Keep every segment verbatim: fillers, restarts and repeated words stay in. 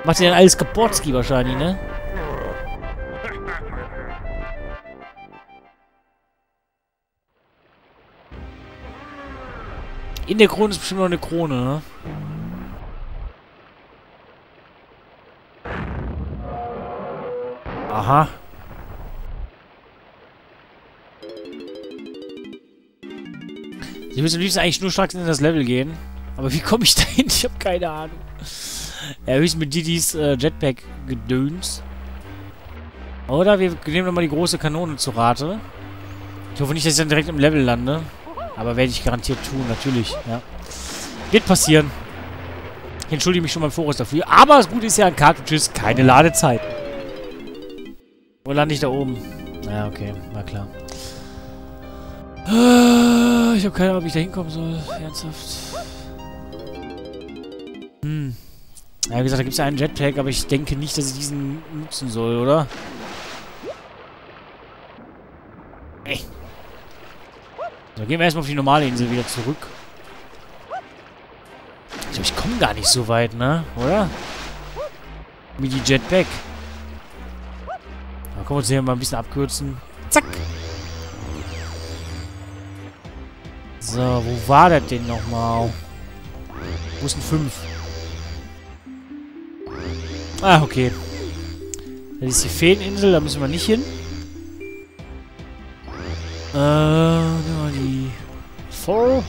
Macht ihr dann alles Kaportski wahrscheinlich, ne? In der Krone ist bestimmt noch eine Krone, ne? Aha. Ich müsste am liebsten eigentlich nur stark in das Level gehen. Aber wie komme ich da hin? Ich habe keine Ahnung. Ja, höchstens mit Didis äh, Jetpack-Gedöns. Oder wir nehmen nochmal die große Kanone zu Rate. Ich hoffe nicht, dass ich dann direkt im Level lande. Aber werde ich garantiert tun, natürlich. Ja. Wird passieren. Ich entschuldige mich schon mal im Voraus dafür. Aber das Gute ist ja an Cartridges keine Ladezeit. Wo lande ich da oben? Ja, okay. War klar. Ich habe keine Ahnung, wie ich da hinkommen soll. Ernsthaft. Hm. Ja, wie gesagt, da gibt es ja einen Jetpack, aber ich denke nicht, dass ich diesen nutzen soll, oder? Ey. So, gehen wir erstmal auf die normale Insel wieder zurück. Ich glaube, ich komme gar nicht so weit, ne? Oder? Wie die Jetpack. Da können wir uns hier mal ein bisschen abkürzen. Zack! So, wo war das denn nochmal? Wo ist ein fünf? Ah, okay. Das ist die Feeninsel, da müssen wir nicht hin. Äh, die vier.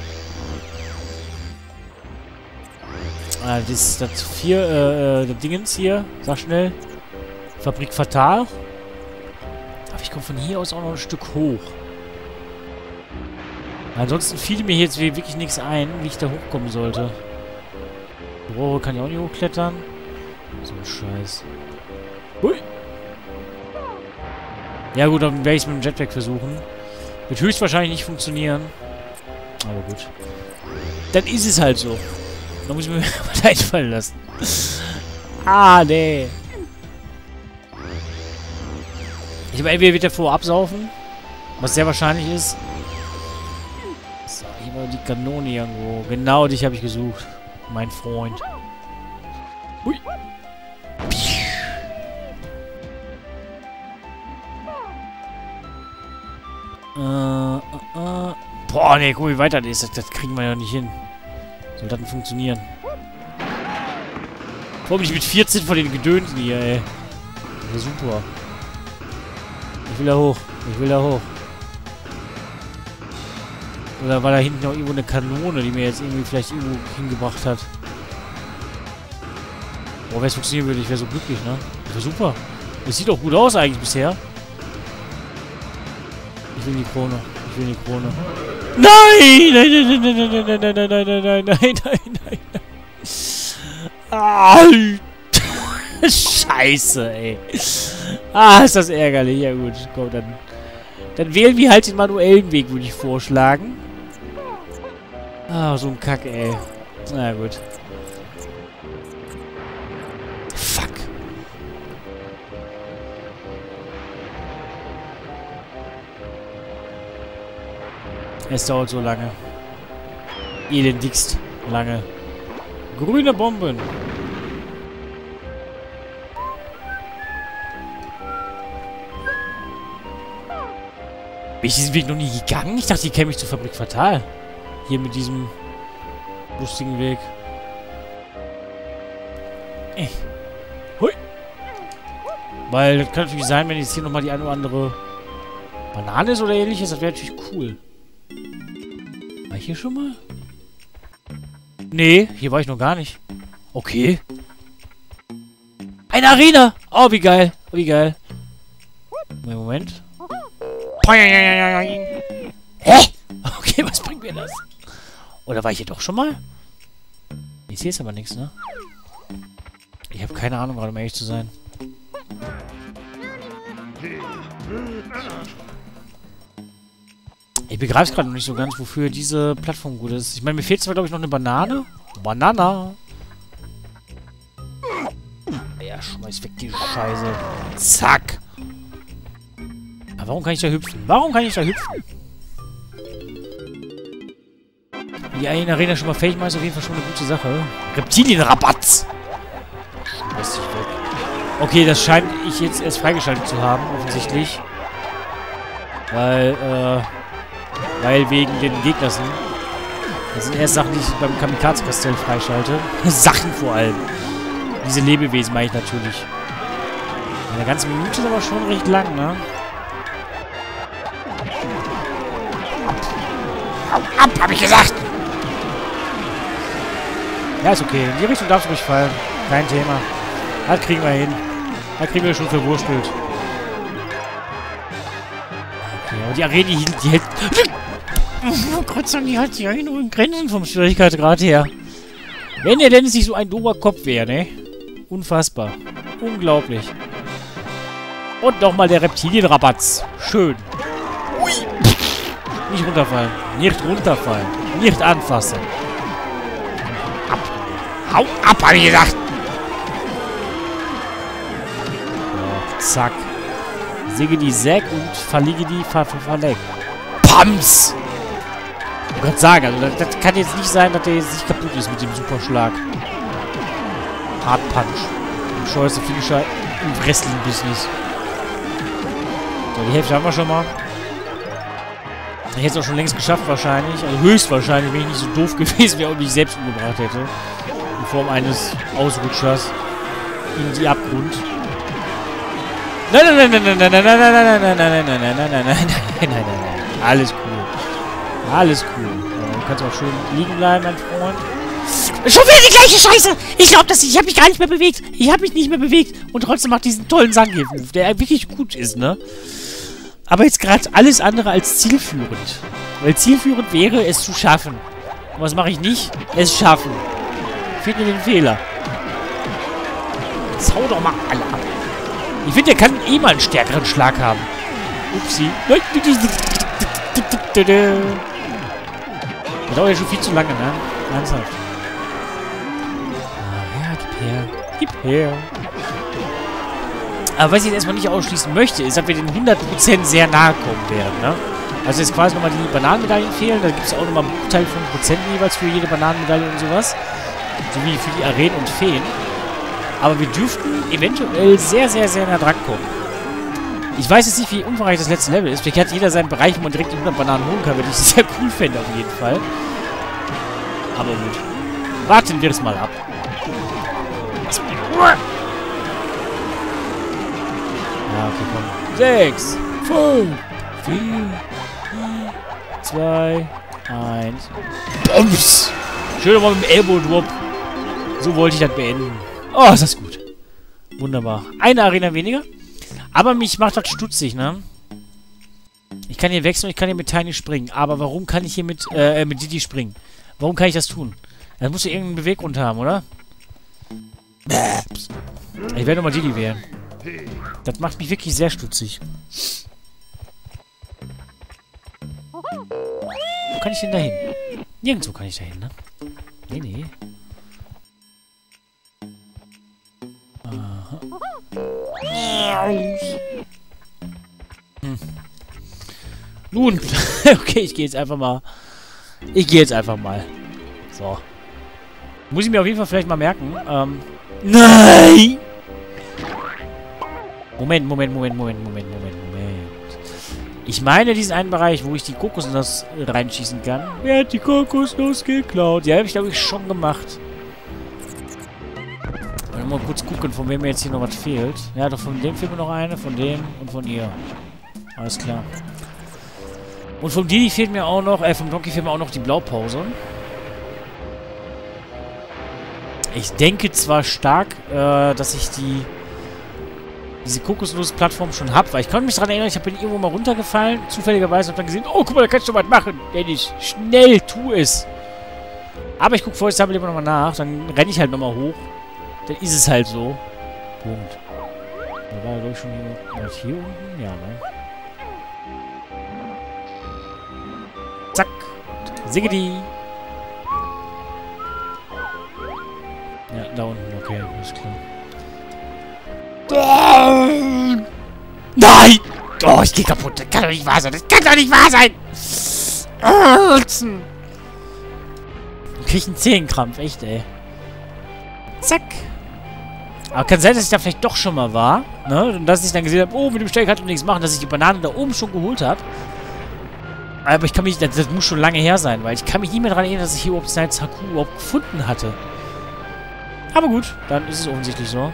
Ah, das ist das vier, äh, das Dingens hier. Sag schnell. Fabrik Fatal. Aber ich komme von hier aus auch noch ein Stück hoch. Ansonsten fiel mir jetzt wirklich nichts ein, wie ich da hochkommen sollte. Rohre kann ich auch nicht hochklettern. So ein Scheiß. Hui. Ja gut, dann werde ich es mit dem Jetpack versuchen. Wird höchstwahrscheinlich nicht funktionieren. Aber gut. Dann ist es halt so. Da muss ich mir was einfallen lassen. Ah, nee. Ich habe entweder wird der vor absaufen, was sehr wahrscheinlich ist. So, hier war die Kanone irgendwo. Genau dich habe ich gesucht. Mein Freund. Hui. Äh, äh, äh. Boah, ne, guck mal, wie weit das ist. Das, das kriegen wir ja nicht hin. Soll das denn funktionieren? Vor allem nicht mit vierzehn von den Gedönsen hier, ey. Ja, super. Ich will da hoch. Ich will da hoch. Oder war da hinten noch irgendwo eine Kanone, die mir jetzt irgendwie vielleicht irgendwo hingebracht hat? Boah, wenn es funktionieren würde, ich wäre so glücklich, ne? Das wäre super. Das sieht doch gut aus eigentlich bisher. Ich will die Krone. Ich will die Krone. Nein! Nein, nein, nein, nein, nein, nein, nein, nein, nein, nein, nein, nein, nein. Scheiße, ey. Ah, ist das ärgerlich. Ja gut, komm, dann... Dann wählen wir halt den manuellen Weg, würde ich vorschlagen. Ah, so ein Kack, ey. Na gut. Fuck. Es dauert so lange. Elendigst lange. Grüne Bomben. Bin ich diesen Weg noch nie gegangen? Ich dachte, die käme ich zur Fabrik Fatal. Hier mit diesem lustigen Weg. Äh. Hui. Weil das kann natürlich sein, wenn jetzt hier nochmal die eine oder andere Banane ist oder ähnliches. Das wäre natürlich cool. War ich hier schon mal? Nee, hier war ich noch gar nicht. Okay. Eine Arena! Oh, wie geil. Oh, wie geil. Moment. Hä? Okay, was bringt mir das? Oder war ich hier doch schon mal? Ich sehe jetzt aber nichts, ne? Ich habe keine Ahnung, gerade um ehrlich zu sein. Ich begreife es gerade noch nicht so ganz, wofür diese Plattform gut ist. Ich meine, mir fehlt zwar, glaube ich, noch eine Banane. Banana! Ja, schmeiß weg die Scheiße. Zack! Aber warum kann ich da hüpfen? Warum kann ich da hüpfen? Die eine Arena schon mal fähig machen, ist auf jeden Fall schon eine gute Sache. Reptilienrabatz! Schmeiß dich weg. Okay, das scheint ich jetzt erst freigeschaltet zu haben, offensichtlich. Weil, äh... Weil wegen den Gegnern. Das sind erst Sachen, die ich beim Kamikaze-Kastell freischalte. Sachen vor allem. Diese Lebewesen meine ich natürlich. Eine ganze Minute ist aber schon recht lang, ne? Hau ab, hab ich gesagt! Ja, ist okay. In die Richtung darfst du ruhig fallen. Kein Thema. Das kriegen wir hin. Das kriegen wir schon verwurstelt. Okay, aber die Arena, die, die hält... Oh Gott sei Dank, die hat ja nur in Grenzen vom Schwierigkeitsgrad her. Wenn der denn nicht so ein dober Kopf wäre, ne? Unfassbar. Unglaublich. Und nochmal der Reptilienrabatz. Schön. Ui. Nicht runterfallen. Nicht runterfallen. Nicht anfassen. Ab. Hau ab, hab ich gesagt. So, zack. Säge die Säg und verliege die Ver Ver Verleck. Pams! Ich kann sagen, also das, das kann jetzt nicht sein, dass der jetzt nicht kaputt ist mit dem Superschlag. Hard Punch. Im scheuerste Finisher im Wrestling-Business. So, die Hälfte haben wir schon mal. Ich hätte es auch schon längst geschafft wahrscheinlich. Also höchstwahrscheinlich, wenn ich nicht so doof gewesen wäre und mich selbst umgebracht hätte. In Form eines Ausrutschers in die Abgrund. Nein, nein, nein, nein, nein, nein, nein, nein, nein, nein, nein, nein, nein, nein, nein, nein, nein, nein, nein, nein. Alles cool. Alles cool. Du kannst auch schön liegen bleiben, mein Freund. Schon wieder die gleiche Scheiße! Ich glaube das nicht. Ich habe mich gar nicht mehr bewegt. Ich habe mich nicht mehr bewegt. Und trotzdem macht diesen tollen Zangief-Move, der wirklich gut ist, ne? Aber jetzt gerade alles andere als zielführend. Weil zielführend wäre, es zu schaffen. Und was mache ich nicht? Es schaffen. Fehlt mir den Fehler. Jetzt hau doch mal alle ab. Ich finde, der kann eh mal einen stärkeren Schlag haben. Upsi. Das dauert ja schon viel zu lange, ne? Ernsthaft. Ah, ja, gib her. Gib her. Aber was ich jetzt erstmal nicht ausschließen möchte, ist, dass wir den hundert Prozent sehr nahe kommen werden, ne? Also jetzt quasi nochmal die Bananenmedaillen fehlen. Da gibt es auch nochmal einen Bruchteil von Prozenten jeweils für jede Bananenmedaille und sowas. Sowie für die Arenen und Feen. Aber wir dürften eventuell sehr, sehr, sehr nah dran kommen. Ich weiß jetzt nicht, wie umfangreich das letzte Level ist. Vielleicht hat jeder seinen Bereich, wo man direkt die hundert Bananen holen kann, wenn ich das sehr cool fände auf jeden Fall. Aber gut. Warten wir es mal ab. Ja, okay, komm. Sechs, fünf, vier, zwei, eins. Bums! Schön nochmal mit dem Elbow-Drop. So wollte ich das beenden. Oh, ist das gut. Wunderbar. Eine Arena weniger. Aber mich macht das stutzig, ne? Ich kann hier wechseln und ich kann hier mit Tiny springen. Aber warum kann ich hier mit, äh, mit Didi springen? Warum kann ich das tun? Das muss ja irgendeinen Beweggrund haben, oder? Ich werde nochmal Didi wählen. Das macht mich wirklich sehr stutzig. Wo kann ich denn da hin? Nirgendwo kann ich da hin, ne? Nee, nee. Aha. Hm. Nun, okay, ich gehe jetzt einfach mal. Ich gehe jetzt einfach mal. So. Muss ich mir auf jeden Fall vielleicht mal merken. Ähm. Nein! Moment, Moment, Moment, Moment, Moment, Moment, Moment. Ich meine diesen einen Bereich, wo ich die Kokosnuss reinschießen kann. Wer hat die Kokosnuss geklaut? Ja, habe ich glaube ich schon gemacht. Mal kurz gucken, von wem mir jetzt hier noch was fehlt. Ja, doch von dem fehlt mir noch eine, von dem und von ihr. Alles klar. Und vom Didi fehlt mir auch noch, äh, vom Donkey fehlt mir auch noch die Blaupause. Ich denke zwar stark, äh, dass ich die diese Kokosnuss-Plattform schon habe, weil ich kann mich daran erinnern, ich bin irgendwo mal runtergefallen, zufälligerweise, und dann gesehen, oh, guck mal, da kannst du was machen. Dennis, schnell, tu es. Aber ich gucke vorher das lieber nochmal nach, dann renne ich halt nochmal hoch. Dann ist es halt so. Punkt. Da war doch schon jemand hier unten? Ja, ne? Zack. Siggedi. Ja, da unten. Okay, ist klar. Nein! Oh, ich geh kaputt. Das kann doch nicht wahr sein. Das kann doch nicht wahr sein! Ich krieg einen Zehenkrampf. Echt, ey. Zack. Aber kann sein, dass ich da vielleicht doch schon mal war. Ne? Und dass ich dann gesehen habe, oh, mit dem Stell kannst du nichts machen, dass ich die Banane da oben schon geholt habe. Aber ich kann mich, das, das muss schon lange her sein, weil ich kann mich nicht mehr daran erinnern, dass ich hier überhaupt Snipes Haku überhaupt gefunden hatte. Aber gut, dann ist es offensichtlich so.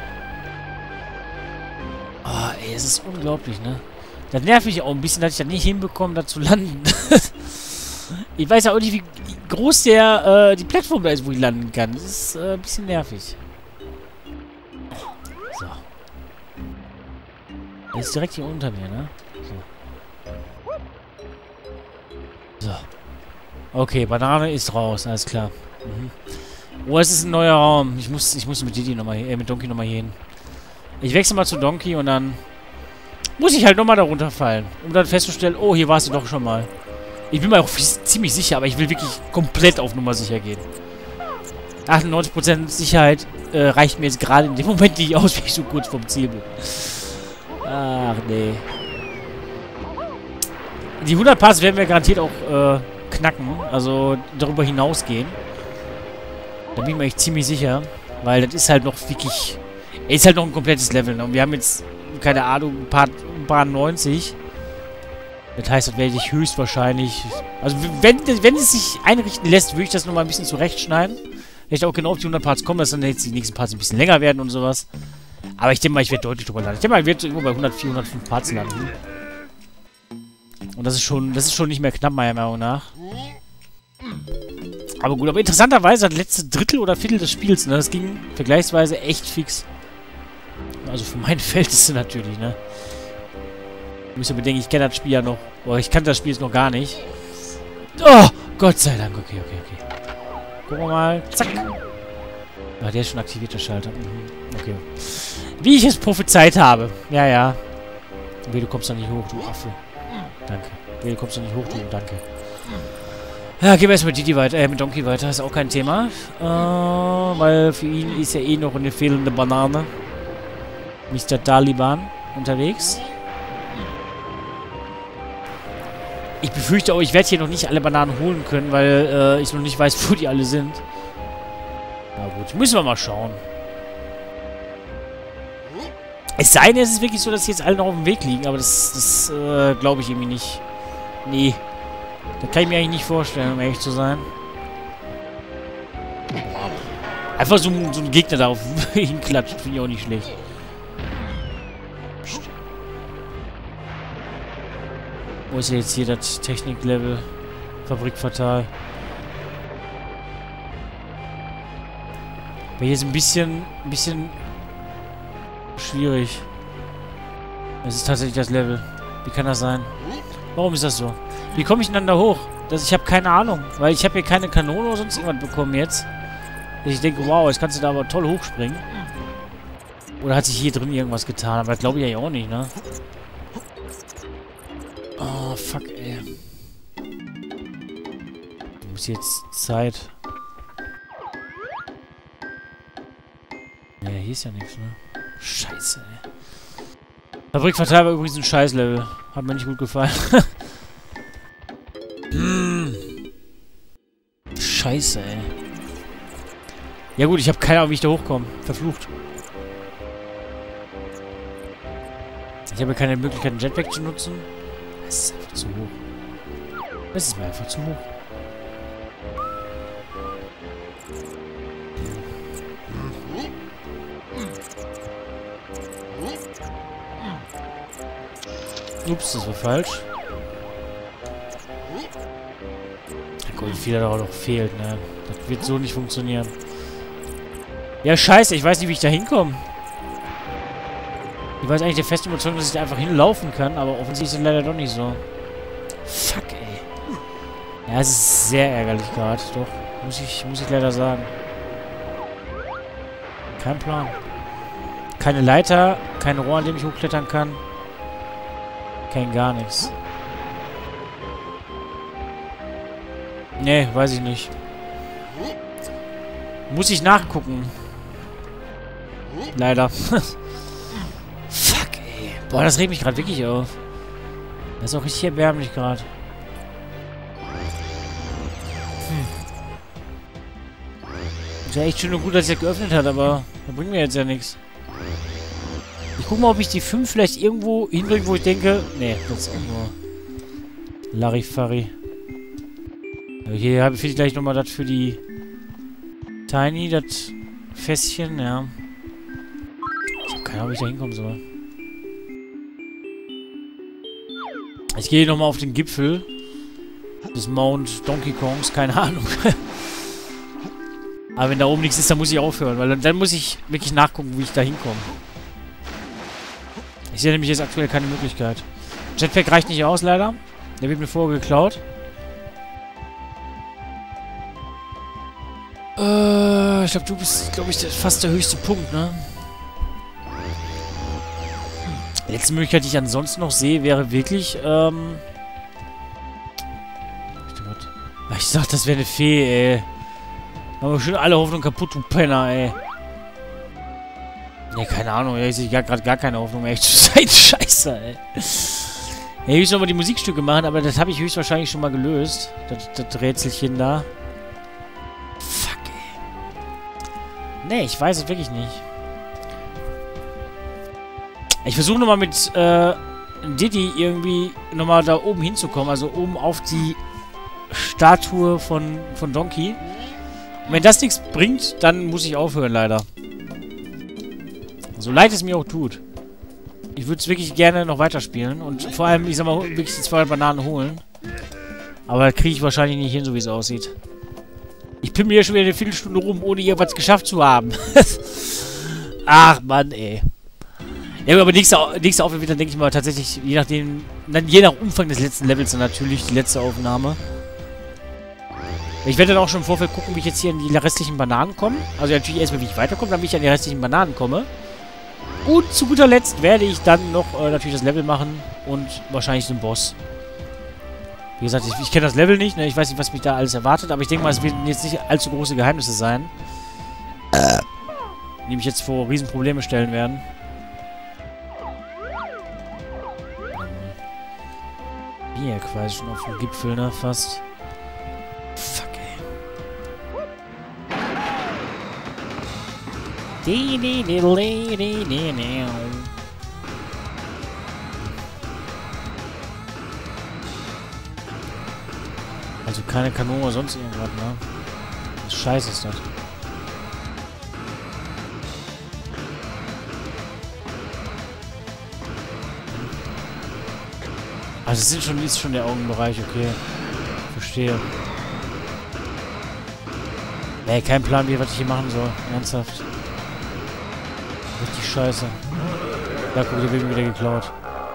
Oh, ey, es ist unglaublich, ne? Das nervt mich auch ein bisschen, dass ich das nicht hinbekomme, da zu landen. Ich weiß ja auch nicht, wie groß der, äh, die Plattform da ist, wo ich landen kann. Das ist äh, ein bisschen nervig. So. Der ist direkt hier unter mir, ne? So. So. Okay, Banane ist raus, alles klar. Mhm. Oh, es ist ein neuer Raum. Ich muss, ich muss mit Didi nochmal, äh, mit Donkey nochmal hier hin. Ich wechsle mal zu Donkey und dann muss ich halt nochmal da runterfallen, um dann festzustellen, oh, hier warst du doch schon mal. Ich bin mir auch ziemlich sicher, aber ich will wirklich komplett auf Nummer sicher gehen. achtundneunzig Prozent Sicherheit äh, reicht mir jetzt gerade in dem Moment nicht aus, wenn ich so kurz vom Ziel bin. Ach, nee. Die hundert Parts werden wir garantiert auch äh, knacken, also darüber hinausgehen. Da bin ich mir echt ziemlich sicher, weil das ist halt noch wirklich... Ist halt noch ein komplettes Level, ne? Und wir haben jetzt, keine Ahnung, ein paar, ein paar neunzig. Das heißt, das werde ich höchstwahrscheinlich... Also, wenn, wenn es sich einrichten lässt, würde ich das nochmal ein bisschen zurechtschneiden. Vielleicht auch genau auf die hundert Parts kommen, dass dann jetzt die nächsten Parts ein bisschen länger werden und sowas. Aber ich denke mal, ich werde deutlich drüber landen. Ich denke mal, ich werde irgendwo bei hundertvier, hundertfünf Parts landen. Und das ist schon, das ist schon nicht mehr knapp, meiner Meinung nach. Aber gut, aber interessanterweise das letzte Drittel oder Viertel des Spiels, ne, das ging vergleichsweise echt fix. Also für mein Verhältnisse natürlich, ne. Ich muss ja bedenken, ich kenne das Spiel ja noch. Oder ich kannte das Spiel jetzt noch gar nicht. Oh, Gott sei Dank. Okay, okay, okay. Gucken wir mal. Zack. Ah, der ist schon aktiviert, der Schalter. Mhm. Okay. Wie ich es prophezeit habe. Ja, ja. Weh, du kommst da nicht hoch, du Affe. Danke. Weh, du kommst da nicht hoch, du. Danke. Ja, gehen wir erstmal mit Didi weiter, äh, mit Donkey weiter. Ist auch kein Thema. Äh, weil für ihn ist ja eh noch eine fehlende Banane. Mister Taliban unterwegs. Ich befürchte auch, ich werde hier noch nicht alle Bananen holen können, weil äh, ich noch nicht weiß, wo die alle sind. Na gut, müssen wir mal schauen. Es sei denn, es ist wirklich so, dass sie jetzt alle noch auf dem Weg liegen, aber das, das äh, glaube ich irgendwie nicht. Nee. Das kann ich mir eigentlich nicht vorstellen, um ehrlich zu sein. Einfach so, so ein Gegner da auf hinklatscht, finde ich auch nicht schlecht. Wo ist jetzt hier das Techniklevel? Fabrik fatal. Aber hier ist ein bisschen, ein bisschen schwierig. Es ist tatsächlich das Level. Wie kann das sein? Warum ist das so? Wie komme ich denn dann da hoch? Das, ich habe keine Ahnung. Weil ich habe hier keine Kanone oder sonst irgendwas bekommen jetzt. Ich denke, wow, jetzt kannst du da aber toll hochspringen. Oder hat sich hier drin irgendwas getan? Aber das glaube ich ja auch nicht, ne? Oh, fuck, ey. Du musst jetzt Zeit. Ja, hier ist ja nichts, ne? Scheiße, ey. Fabrikverteil war übrigens ein Scheißlevel. Hat mir nicht gut gefallen. hm. Scheiße, ey. Ja gut, ich habe keine Ahnung, wie ich da hochkomme. Verflucht. Ich habe keine Möglichkeit, einen Jetpack zu nutzen. Das ist einfach zu hoch. Das ist mir einfach zu hoch. Ups, das war falsch. Guck, wie viel da noch fehlt, ne? Das wird so nicht funktionieren. Ja, scheiße, ich weiß nicht, wie ich da hinkomme. Ich weiß eigentlich der festen Überzeugung, dass ich da einfach hinlaufen kann, aber offensichtlich ist es leider doch nicht so. Fuck, ey. Ja, es ist sehr ärgerlich gerade, doch. Muss ich, muss ich leider sagen. Kein Plan. Keine Leiter, kein Rohr, an dem ich hochklettern kann. Kein gar nichts. Nee, weiß ich nicht. Muss ich nachgucken. Leider. Fuck, ey. Boah, das regt mich gerade wirklich auf. Das ist auch richtig erbärmlich gerade. Hm. Ist ja echt schön und gut, dass ich das geöffnet hat, aber Das bringt mir jetzt ja nichts. Ich guck mal, ob ich die fünf vielleicht irgendwo hinbringe, wo ich denke... Nee, das ist auch nur... Larifari. Hier habe ich gleich nochmal das für die... Tiny, das Fässchen, ja. Ich habe keine Ahnung, wie ich da hinkommen soll. Ich gehe nochmal auf den Gipfel des Mount Donkey Kongs, keine Ahnung. Aber wenn da oben nichts ist, dann muss ich aufhören, weil dann, dann muss ich wirklich nachgucken, wie ich da hinkomme. Ich sehe nämlich jetzt aktuell keine Möglichkeit. Jetpack reicht nicht aus, leider. Der wird mir vorher geklaut. Äh, ich glaube, du bist, glaube ich, fast der höchste Punkt, ne? Die letzte Möglichkeit, die ich ansonsten noch sehe, wäre wirklich, ähm... Ich sag, das wäre eine Fee, ey. Haben wir schon alle Hoffnung kaputt, du Penner, ey. Ne, keine Ahnung, ey. Ich sehe gerade gar keine Hoffnung mehr. Echt seid scheiße, ey. Ja, ich will nochmal die Musikstücke machen, aber das habe ich höchstwahrscheinlich schon mal gelöst. Das, das Rätselchen da. Fuck, ey. Ne, ich weiß es wirklich nicht. Ich versuche nochmal mit äh, Diddy irgendwie nochmal da oben hinzukommen. Also oben auf die Statue von, von Donkey. Und wenn das nichts bringt, dann muss ich aufhören, leider. So leid es mir auch tut. Ich würde es wirklich gerne noch weiterspielen. Und vor allem, ich sag mal, wirklich die zweihundert Bananen holen. Aber das kriege ich wahrscheinlich nicht hin, so wie es aussieht. Ich pimmel hier schon wieder eine Viertelstunde rum, ohne irgendwas geschafft zu haben. Ach, Mann, ey. Ja, aber nächste, nächste Aufnahme wird dann, denke ich mal, tatsächlich, je nachdem, dann je nach Umfang des letzten Levels dann natürlich die letzte Aufnahme. Ich werde dann auch schon im Vorfeld gucken, wie ich jetzt hier an die restlichen Bananen komme. Also natürlich erstmal, wie ich weiterkomme, dann wie ich an die restlichen Bananen komme. Und zu guter Letzt werde ich dann noch äh, natürlich das Level machen und wahrscheinlich den Boss. Wie gesagt, ich, ich kenne das Level nicht, ne? Ich weiß nicht, was mich da alles erwartet, aber ich denke mal, es werden jetzt nicht allzu große Geheimnisse sein. Äh. Die mich jetzt vor Riesenprobleme stellen werden. Hier quasi schon auf dem Gipfel, ne? Fast. Fuck, ey. Die, die, die, die, die, die, die. Also keine Kanone oder sonst irgendwas, ne? Was Scheiße ist das. Also es sind schon, ist schon der Augenbereich, okay. Verstehe. Nee, kein Plan, wie was ich hier machen soll. Ernsthaft. Richtig scheiße. Ja, guck, der wird mir wieder geklaut.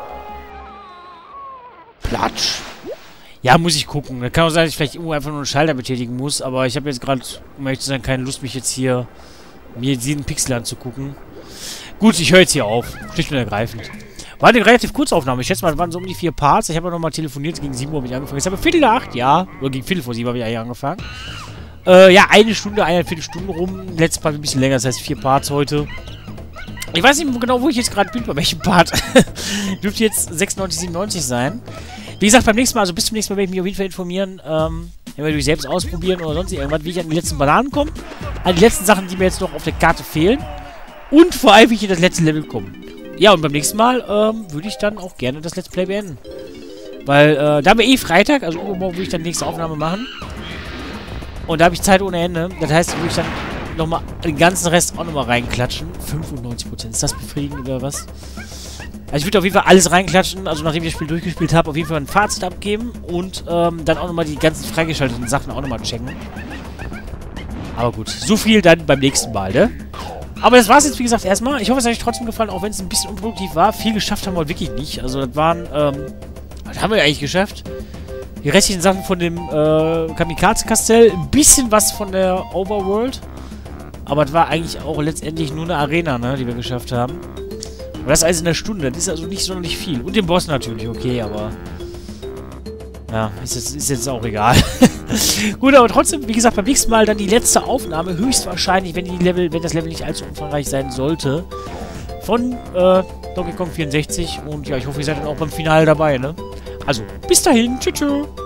Platsch. Ja, muss ich gucken. Da kann auch sein, dass ich vielleicht irgendwo einfach nur einen Schalter betätigen muss, aber ich habe jetzt gerade, um ehrlich zu sein, keine Lust, mich jetzt hier mir jeden Pixel anzugucken. Gut, ich höre jetzt hier auf. Schlicht und ergreifend. War eine relativ kurze Aufnahme. Ich schätze mal, es waren so um die vier Parts. Ich habe ja nochmal telefoniert. Gegen sieben Uhr habe ich angefangen. Jetzt habe ich Viertel nach acht, ja. Oder gegen Viertel vor sieben habe ich eigentlich angefangen. Äh, ja, eine Stunde, eineinviertel Stunde rum. Letztes Part ein bisschen länger. Das heißt vier Parts heute. Ich weiß nicht genau, wo ich jetzt gerade bin, bei welchem Part. Dürfte jetzt sechsundneunzig, siebenundneunzig sein. Wie gesagt, beim nächsten Mal, also bis zum nächsten Mal werde ich mich auf jeden Fall informieren. Ähm, werde ich selbst ausprobieren oder sonst irgendwas, wie ich an die letzten Bananen komme. An die letzten Sachen, die mir jetzt noch auf der Karte fehlen. Und vor allem, wie ich in das letzte Level komme. Ja, und beim nächsten Mal ähm, würde ich dann auch gerne das Let's Play beenden. Weil, äh, da haben wir eh Freitag, also übermorgen würde ich dann die nächste Aufnahme machen. Und da habe ich Zeit ohne Ende. Das heißt, würde ich dann nochmal den ganzen Rest auch nochmal reinklatschen. fünfundneunzig Prozent. Ist das befriedigend oder was? Also ich würde auf jeden Fall alles reinklatschen, also nachdem ich das Spiel durchgespielt habe, auf jeden Fall ein Fazit abgeben. Und ähm, dann auch nochmal die ganzen freigeschalteten Sachen auch nochmal checken. Aber gut, so viel dann beim nächsten Mal, ne? Aber das war's jetzt, wie gesagt, erstmal. Ich hoffe, es hat euch trotzdem gefallen, auch wenn es ein bisschen unproduktiv war. Viel geschafft haben wir wirklich nicht. Also das waren, ähm, das haben wir ja eigentlich geschafft. Die restlichen Sachen von dem, äh, Kamikaze-Kastell. Ein bisschen was von der Overworld. Aber das war eigentlich auch letztendlich nur eine Arena, ne, die wir geschafft haben. Und das alles in der Stunde. Das ist also nicht sonderlich viel. Und den Boss natürlich, okay, aber... Ja, ist jetzt, ist jetzt auch egal. Gut, aber trotzdem, wie gesagt, beim nächsten Mal dann die letzte Aufnahme, höchstwahrscheinlich, wenn die Level, wenn das Level nicht allzu umfangreich sein sollte, von äh, Donkey Kong vierundsechzig. Und ja, ich hoffe, ihr seid dann auch beim Finale dabei, ne? Also, bis dahin, tschüss, tschüss.